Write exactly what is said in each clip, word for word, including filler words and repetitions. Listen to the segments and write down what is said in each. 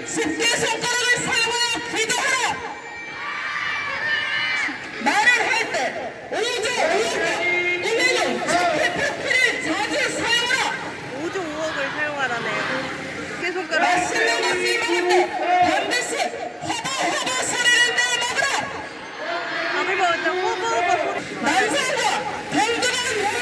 십개 손가락을 사용하여 기도하라. 말을 할 때 오조 오억 이메일 적폐 표기를 자주 사용하라. 오조 오억을 사용하라네요. 십개 손가락. 맛있는 것을 먹을 때 반드시 허버허버 소리를 내 먹으라. 밥을 먹을 때 호버호버 소리. 난상과 동등한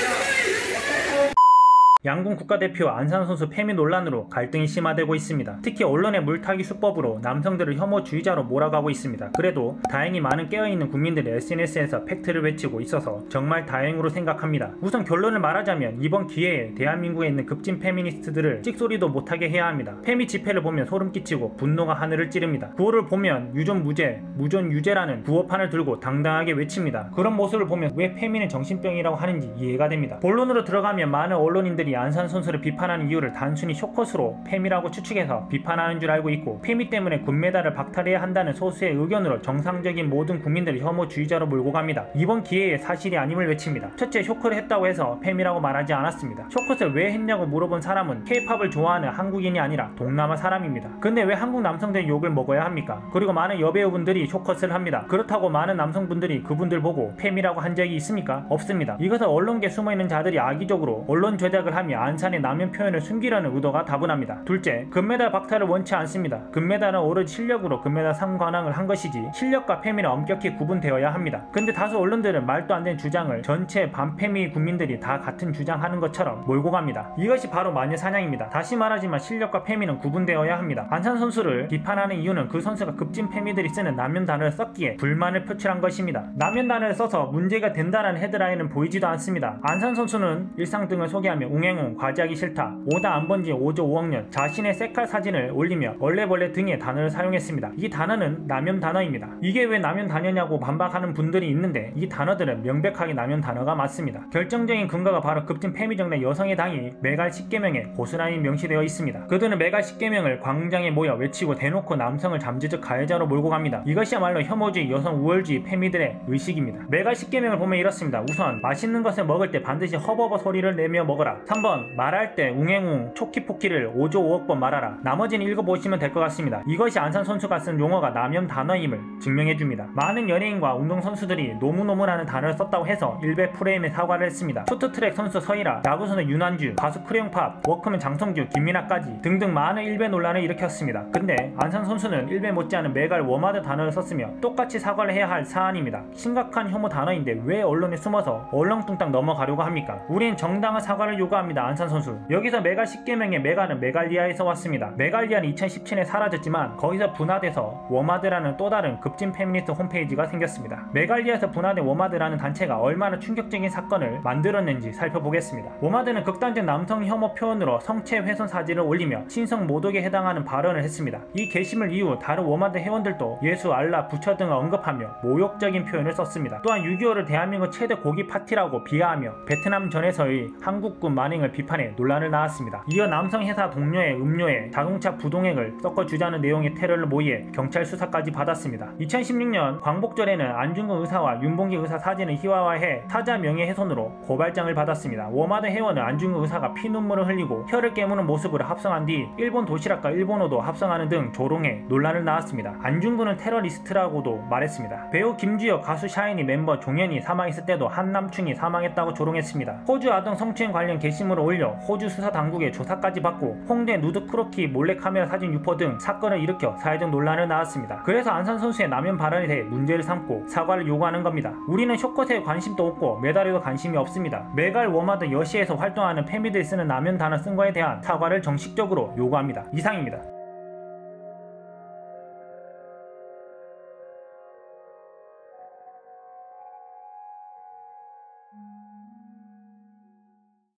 양궁 국가대표 안산 선수 폐미 논란으로 갈등이 심화되고 있습니다. 특히 언론의 물타기 수법으로 남성들을 혐오주의자로 몰아가고 있습니다. 그래도 다행히 많은 깨어있는 국민들이 에스엔에스에서 팩트를 외치고 있어서 정말 다행으로 생각합니다. 우선 결론을 말하자면 이번 기회에 대한민국에 있는 급진 페미니스트들을 찍소리도 못하게 해야 합니다. 페미 집회를 보면 소름 끼치고 분노가 하늘을 찌릅니다. 구호를 보면 유존 무죄, 무존 유죄라는 구호판을 들고 당당하게 외칩니다. 그런 모습을 보면 왜 페미는 정신병이라고 하는지 이해가 됩니다. 본론으로 들어가면 많은 언론인들이 안산 선수를 비판하는 이유를 단순히 쇼컷으로 페미라고 추측해서 비판하는 줄 알고 있고, 페미 때문에 금메달을 박탈해야 한다는 소수의 의견으로 정상적인 모든 국민들을 혐오주의자로 몰고 갑니다. 이번 기회에 사실이 아님을 외칩니다. 첫째, 쇼컷을 했다고 해서 페미라고 말하지 않았습니다. 쇼컷을 왜 했냐고 물어본 사람은 케이팝을 좋아하는 한국인이 아니라 동남아 사람입니다. 근데 왜 한국 남성들이 욕을 먹어야 합니까? 그리고 많은 여배우분들이 쇼컷을 합니다. 그렇다고 많은 남성분들이 그분들 보고 페미라고 한 적이 있습니까? 없습니다. 이것은 언론계에 숨어있는 자들이 악의적으로 언론 조작을 하며 안산의 남용 표현을 숨기려는 의도가 다분합니다. 둘째, 금메달 박탈을 원치 않습니다. 금메달은 오로지 실력으로 금메달 상관왕을 한 것이지 실력과 페미는 엄격히 구분되어야 합니다. 근데 다수 언론들은 말도 안 되는 주장을 전체 반페미 국민들이 다 같은 주장하는 것처럼 몰고 갑니다. 이것이 바로 마녀사냥입니다. 다시 말하지만 실력과 페미는 구분되어야 합니다. 안산 선수를 비판하는 이유는 그 선수가 급진 페미들이 쓰는 남용 단어를 썼기에 불만을 표출한 것입니다. 남용 단어를 써서 문제가 된다는 헤드라인은 보이지도 않습니다. 안산 선수는 일상 등을 소개하며 웅행 과제하기 싫다, 오다 안 본 지 오조 오억년, 자신의 셀카 사진을 올리며 얼레벌레 등의 단어를 사용했습니다. 이 단어는 남용 단어입니다. 이게 왜 남용 단어냐고 반박하는 분들이 있는데 이 단어들은 명백하게 남용 단어가 맞습니다. 결정적인 근거가 바로 급진 페미정당 여성의 당이 메갈 십 개명에 고스란히 명시되어 있습니다. 그들은 메갈 십 개명을 광장에 모여 외치고 대놓고 남성을 잠재적 가해자로 몰고 갑니다. 이것이야말로 혐오주의, 여성 우월주의 페미들의 의식입니다. 메갈 십 개명을 보면 이렇습니다. 우선 맛있는 것을 먹을 때 반드시 허버버 소리를 내며 먹어라. 삼 번 말할 때 웅행웅 초키포키를 오조 오억 번 말하라. 나머지는 읽어보시면 될 것 같습니다. 이것이 안산 선수가 쓴 용어가 남용 단어임을 증명해줍니다. 많은 연예인과 운동선수들이 노무노무라는 단어를 썼다고 해서 일베 프레임에 사과를 했습니다. 쇼트트랙 선수 서희라, 야구선수 윤환주, 가수 크레용팝, 워크맨 장성규, 김민아까지 등등 많은 일베 논란을 일으켰습니다. 근데 안산 선수는 일베 못지않은 메갈 워마드 단어를 썼으며 똑같이 사과를 해야 할 사안입니다. 심각한 혐오 단어인데 왜 언론에 숨어서 얼렁뚱땅 넘어가려고 합니까? 우린 정당한 사과를 요구합니다. 안산 선수. 여기서 메갈 십 개명의 메갈은 메갈리아에서 왔습니다. 메갈리아는 이천십칠 년에 사라졌지만 거기서 분화돼서 워마드라는 또 다른 급진 페미니스트 홈페이지가 생겼습니다. 메갈리아에서 분화된 워마드라는 단체가 얼마나 충격적인 사건을 만들었는지 살펴보겠습니다. 워마드는 극단적 남성 혐오 표현으로 성체 훼손 사진을 올리며 신성 모독에 해당하는 발언을 했습니다. 이 게시물 이후 다른 워마드 회원들도 예수, 알라, 부처 등을 언급하며 모욕적인 표현을 썼습니다. 또한 육이오를 대한민국 최대 고기 파티라고 비하하며 베트남 전에서의 한국군 만행을 비판해 논란을 낳았습니다. 이어 남성 회사 동료의 음료에 자동차 부동액을 섞어주자는 내용의 테러를 모의해 경찰 수사까지 받았습니다. 이천십육 년 광복절에는 안중근 의사와 윤봉길 의사 사진을 희화화해 사자 명예훼손으로 고발장을 받았습니다. 워마드 회원은 안중근 의사가 피눈물을 흘리고 혀를 깨무는 모습으로 합성한 뒤 일본 도시락과 일본어도 합성하는 등 조롱해 논란을 낳았습니다. 안중근은 테러리스트라고도 말했습니다. 배우 김주혁, 가수 샤이니 멤버 종현이 사망했을 때도 한 남충이 사망했다고 조롱했습니다. 호주 아동 성추행 관련 게시물을 올려 호주 수사당국의 조사까지 받고 홍대 누드 크로키 몰래카메라 사진 유포 등 사건을 일으켜 사회적 논란을 낳았습니다. 그래서 안산 선수의 남용 발언에 대해 문제를 삼고 사과를 요구하는 겁니다. 우리는 쇼컷에 관심도 없고 메달에도 관심이 없습니다. 메갈 워마드 여시에서 활동하는 페미들이 쓰는 남용 단어 쓴 거에 대한 사과를 정식적으로 요구합니다. 이상입니다.